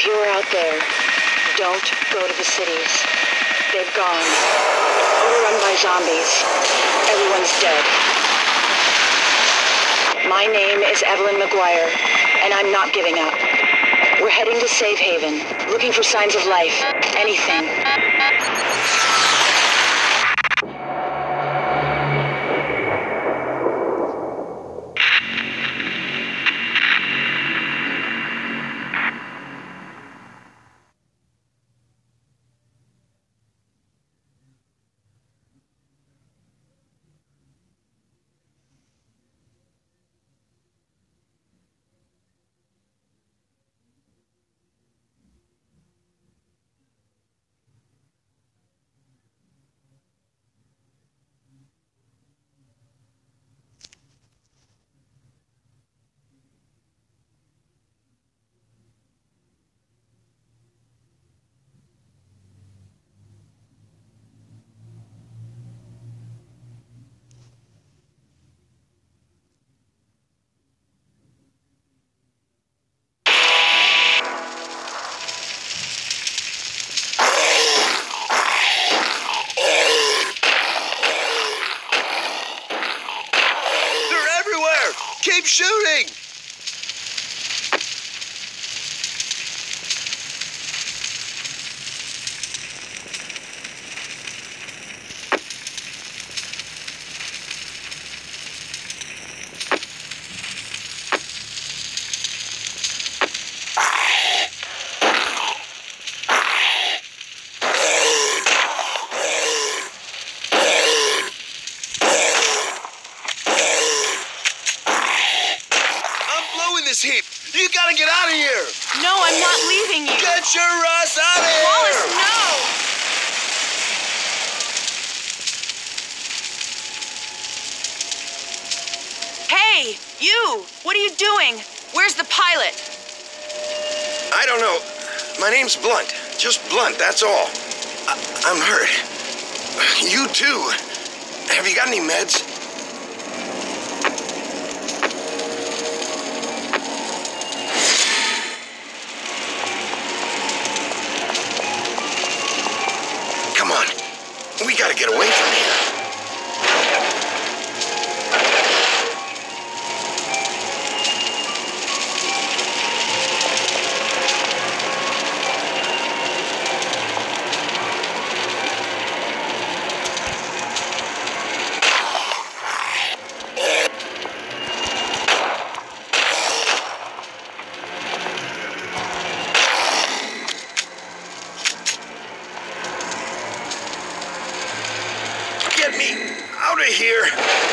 If you're out there, don't go to the cities. They've gone. Overrun by zombies. Everyone's dead. My name is Evelyn McGuire, and I'm not giving up. We're heading to Safe Haven, looking for signs of life. Anything. Keep shooting! Heap. You gotta get out of here! No, I'm not leaving you! Get your ass out of here! Wallace, no! Hey, you! What are you doing? Where's the pilot? I don't know. My name's Blunt. Just Blunt, that's all. I'm hurt. You too. Have you got any meds? We gotta get away from here. Get me out of here!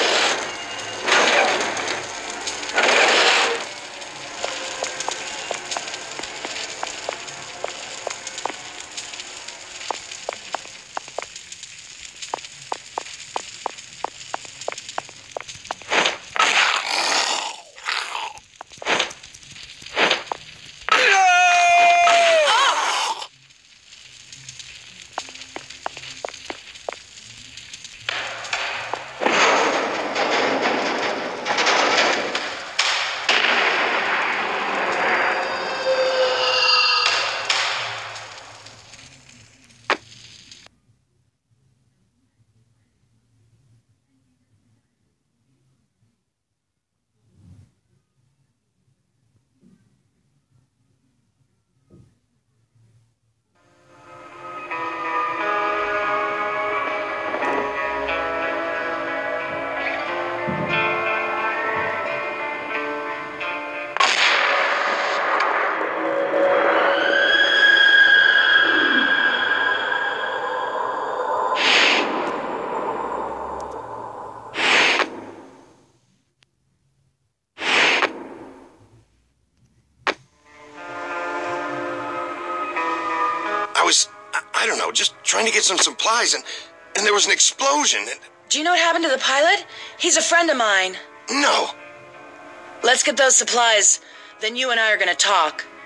I don't know, just trying to get some supplies, and there was an explosion. Do you know what happened to the pilot? He's a friend of mine. No. Let's get those supplies. Then you and I are gonna talk.